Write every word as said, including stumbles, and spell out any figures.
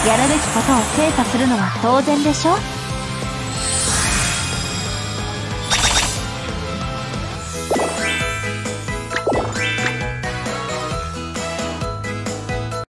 やるべきことを精査するのは当然でしょ。